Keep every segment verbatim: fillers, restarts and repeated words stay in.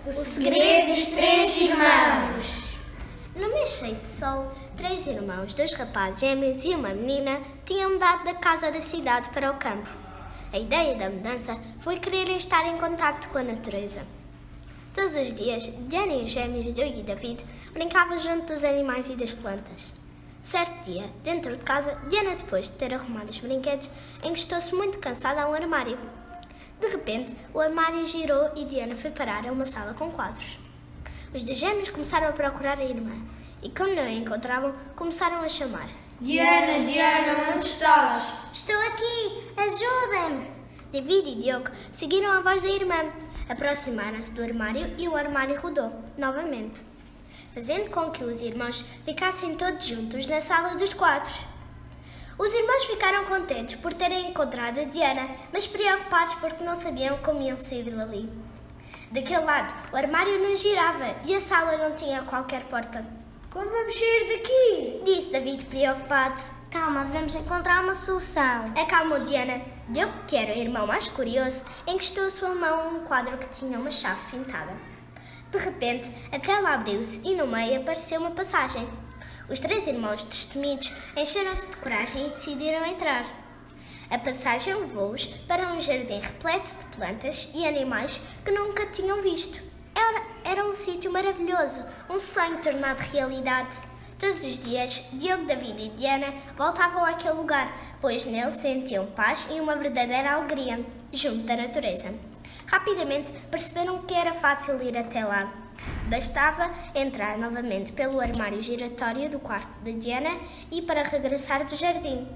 O segredo dos três irmãos. No mês cheio de sol, três irmãos, dois rapazes gêmeos e uma menina, tinham mudado da casa da cidade para o campo. A ideia da mudança foi quererem estar em contacto com a natureza. Todos os dias, Diana e os gêmeos, Diogo e David, brincavam junto dos animais e das plantas. Certo dia, dentro de casa, Diana, depois de ter arrumado os brinquedos, encostou-se muito cansada a um armário. De repente, o armário girou e Diana foi parar a uma sala com quadros. Os dois gêmeos começaram a procurar a irmã e, quando não a encontravam, começaram a chamar. Diana, Diana, onde estás? Estou aqui! Ajudem-me! David e Diogo seguiram a voz da irmã, aproximaram-se do armário e o armário rodou, novamente, fazendo com que os irmãos ficassem todos juntos na sala dos quadros. Os irmãos ficaram contentes por terem encontrado a Diana, mas preocupados porque não sabiam como iam sair dali. Daquele lado, o armário não girava e a sala não tinha qualquer porta. Como vamos sair daqui? Disse David preocupado. Calma, devemos encontrar uma solução. Acalmou Diana. Diogo, que era o irmão mais curioso, encostou a sua mão a um quadro que tinha uma chave pintada. De repente, a tela abriu-se e no meio apareceu uma passagem. Os três irmãos destemidos encheram-se de coragem e decidiram entrar. A passagem levou-os para um jardim repleto de plantas e animais que nunca tinham visto. Era, era um sítio maravilhoso, um sonho tornado realidade. Todos os dias, Diogo, David e Diana voltavam àquele lugar, pois nele sentiam paz e uma verdadeira alegria, junto da natureza. Rapidamente perceberam que era fácil ir até lá. Bastava entrar novamente pelo armário giratório do quarto de Diana e para regressar do jardim.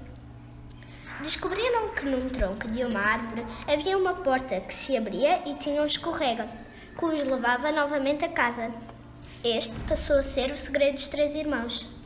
Descobriram que num tronco de uma árvore havia uma porta que se abria e tinha um escorrega, que os levava novamente a casa. Este passou a ser o segredo dos três irmãos.